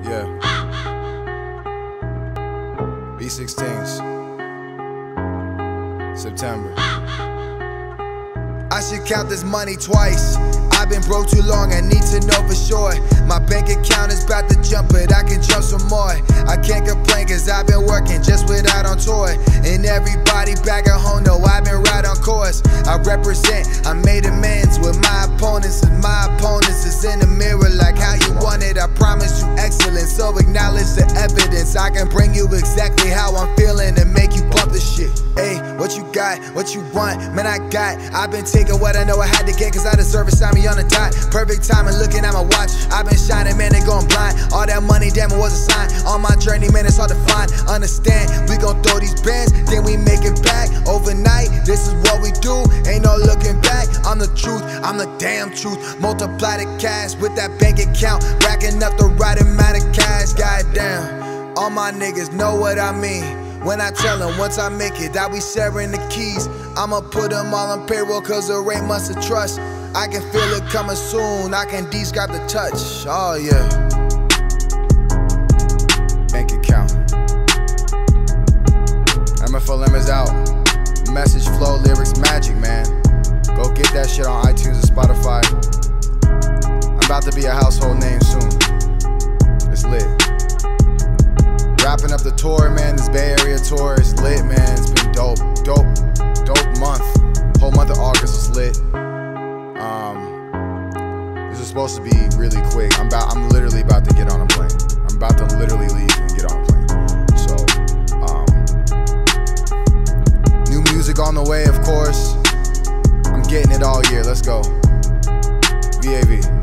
Yeah. V16s. September. I should count this money twice. I've been broke too long, I need to know for sure. My bank account is about to jump, but I can jump some more. I can't complain cause I've been working just without on tour. And everybody back at home know I've been right on course. I represent, I made amends with my opponents, and my opponents is in the mirror like how you want it. I promise you excellence, so acknowledge the evidence. I can bring you exactly how I'm feeling and make you bump the shit. Hey, what you got, what you want, man I got. I've been taking what I know I had to get cause I deserve it, sign me on the dot. Perfect timing, looking at my watch. I've been shining, man, they going blind. All that money, damn it was a sign. On my journey, man, it's hard to find. Understand, we gon' throw these bands, then we make it back. Overnight, this is what we do, ain't no looking back. I'm the truth, I'm the damn truth. Multiply the cash with that bank account, racking up the right amount of cash. Goddamn, all my niggas know what I mean when I tell them once I make it, I'll be sharing the keys. I'ma put them all on payroll cause there ain't much to trust. I can feel it coming soon, I can describe the touch. Oh yeah. Bank account. MFLM is out. Message, flow, lyrics, magic, man. Go get that shit on iTunes and Spotify. I'm about to be a household name soon. It's lit. Wrapping up the tour, man. This Bay Area tour is lit, man. It's been dope, dope month. Whole month of August was lit. This is supposed to be really quick. I'm literally about to get on a plane. I'm about to literally leave and get on a plane. So, new music on the way, of course. I'm getting it all year. Let's go. VAV.